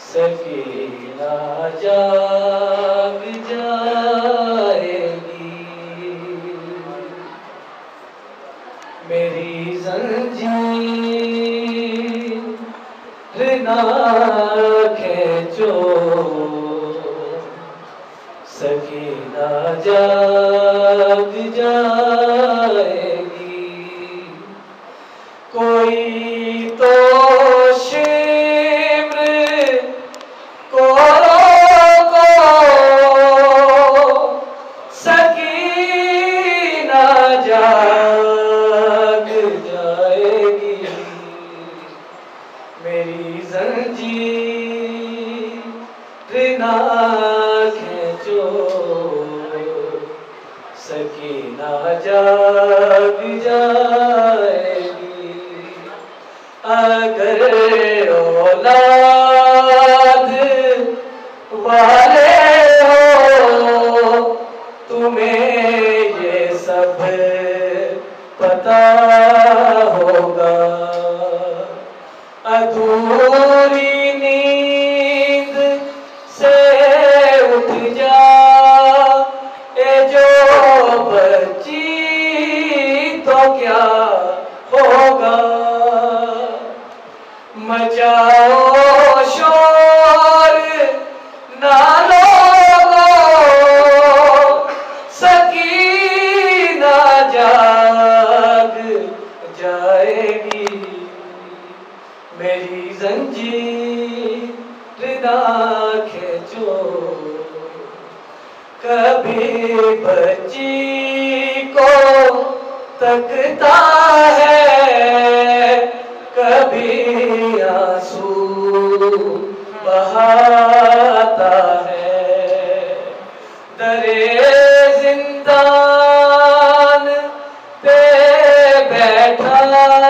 सकीना जाग जाएगी, मेरी जंजीर ना खींचो, सकीना जाग जाएगी। कोई तो शिम्र को रोको, सकीना जाग जाएगी, मेरी जंजीर ना खींचो, सकीना जाग जाएगी। अगर औलाद वाले हो तुम्हें ये सब पता होगा, अधूरी नींद से उठ जा ए जो बच्ची, तो क्या होगा। मचाओ शोर ना लोगों, सकीना जाग जाएगी, मेरी जंजीर ना खींचो। कभी बच्ची को तकता है, कभी आंसू बहाता है, दरे जिंदान पे बैठा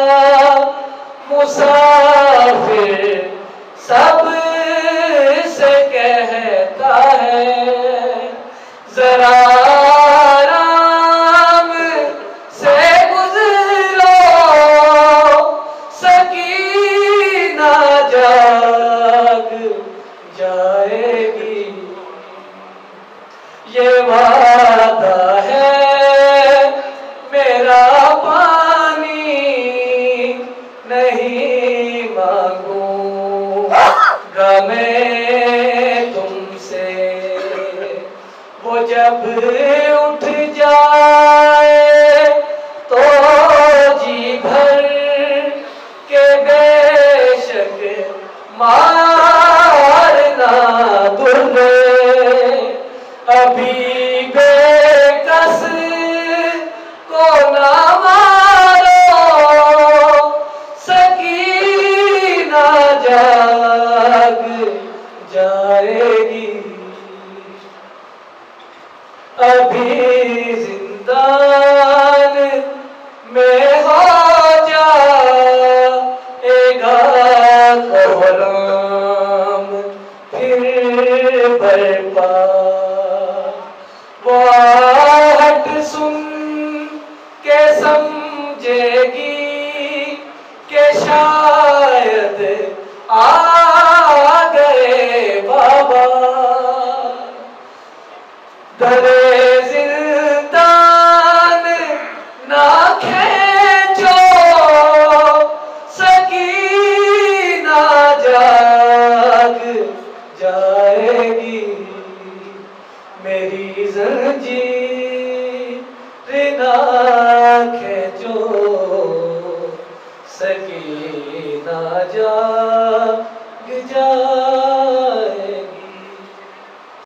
मुसाफिर सब से कहता है, जरा आराम से गुजरो, सकीना जाग जाएगी। ये वादा है मेरा पानी नहीं मांगूंगा मैं तुमसे, वो जब उठ जाए तो जी भर के बेशक मारना दुर्गे, अभी बेकस को ना मारो, सकीना जाग जाएगी। अभी जिंदान में हो जाएगा कोहराम फिर बरपा, वो आहट सुन के समझेगी कि शायद आ गए बाबा। दरे जिंदान ना खींचो, सकीना जाग जाएगी, मेरी जंजीर ना खींचो, सकीना जाग जाएगी।